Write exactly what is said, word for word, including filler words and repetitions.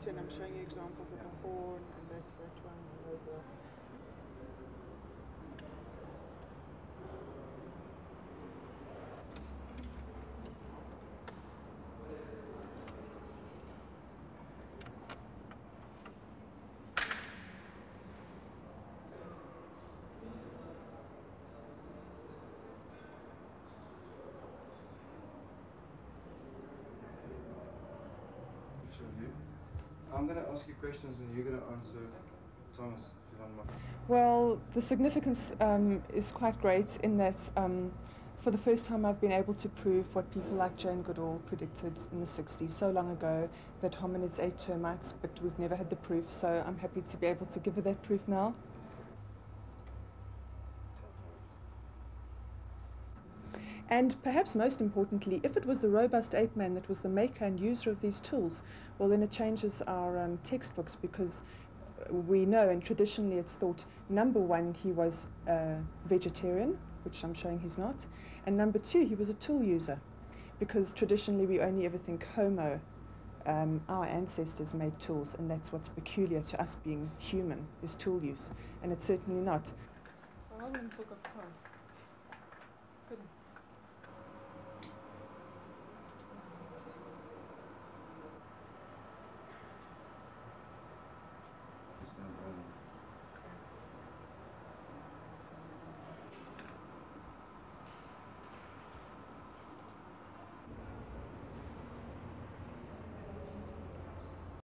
to, and I'm showing you examples of a horn, and that's that one, and those are. I'm going to ask you questions and you're going to answer, Thomas, if you don't mind. Well, the significance um, is quite great in that um, for the first time I've been able to prove what people like Jane Goodall predicted in the sixties, so long ago, that hominids ate termites, but we've never had the proof, so I'm happy to be able to give her that proof now. And perhaps most importantly, if it was the robust ape man that was the maker and user of these tools, well then it changes our um, textbooks, because we know, and traditionally it's thought, number one, he was a vegetarian, which I'm showing he's not, and number two, he was a tool user, because traditionally we only ever think Homo, um, our ancestors made tools, and that's what's peculiar to us being human, is tool use, and it's certainly not. Well, I'm going to talk of plants. Good. Stand by.